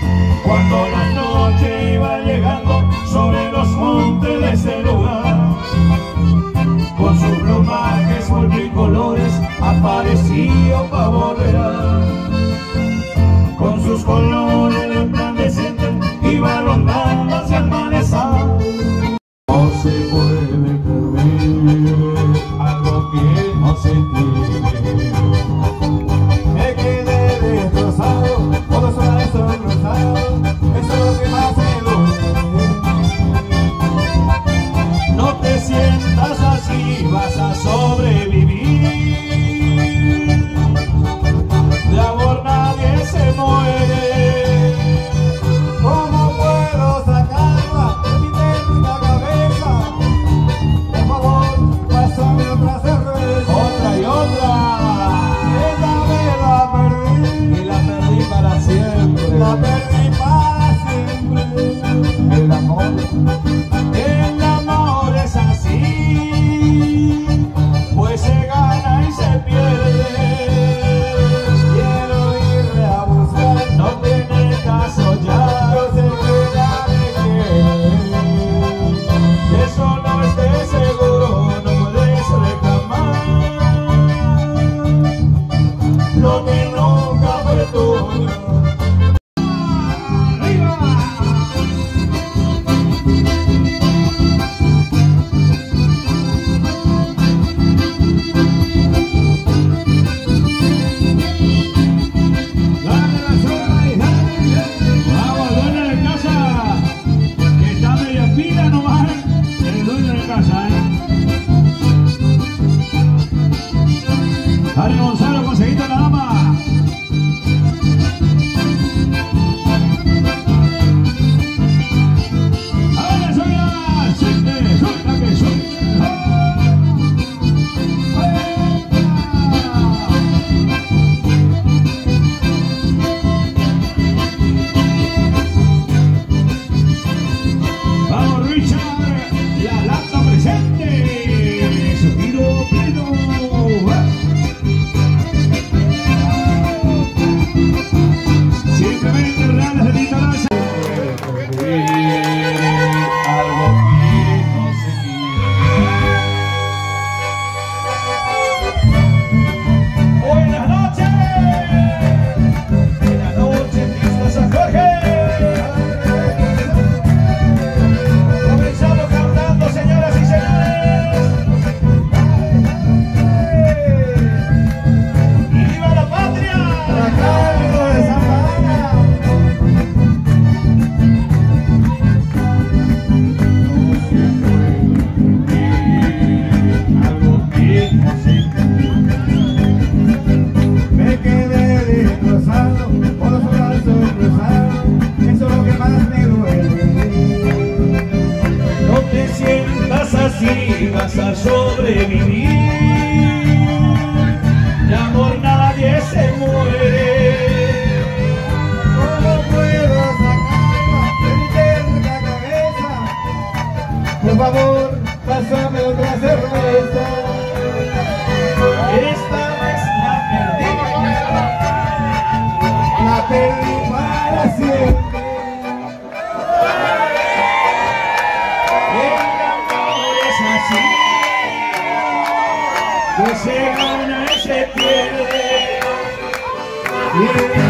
Cuando la noche iba llegando sobre los montes de ese lugar, con sus plumajes multicolores apareció un pavo real. Con sus colores resplandecientes iba rondando hacia el amanecer. No se puede perder algo que no se tiene. Me quedé destrozado, todo suena destrozado, eso es lo que más me duele. No te sientas así, vas a sobrevivir. De amor nadie se muere. ¿Cómo puedo sacarla de mi técnica cabeza? Por favor, pásame otra cerveza. Otra y otra. Esa me la perdí. Y la perdí para siempre. La perdí para siempre. El amor es así, pues se gana y se pierde. Quiero irme a buscar, no tiene caso ya. Yo sé que ya me quiere. De eso no estés seguro, no puedes reclamar lo que nunca fue tuyo. Dale, Gonzalo, conseguiste la dama. A ver, suelta, suelta, que suelta. Vamos, Richard, la lata presente. Sonido pleno. Simplemente reales de Titalaza. Algo que no se quiere. Buenas noches. Buenas noches, fiesta San Jorge. Comenzamos cantando, señoras y señores. ¡Y viva la patria! Me quedé destrozado, por los brazos cruzados, eso es lo que más me duele. No te sientas así, vas a sobrevivir. De amor nadie se muere. ¿Cómo puedo sacarla de mi terca cabeza? Por favor, pásame otra cerveza. Esta vez la perdí. La perdí para siempre. El amor es así, pues se gana y se pierde.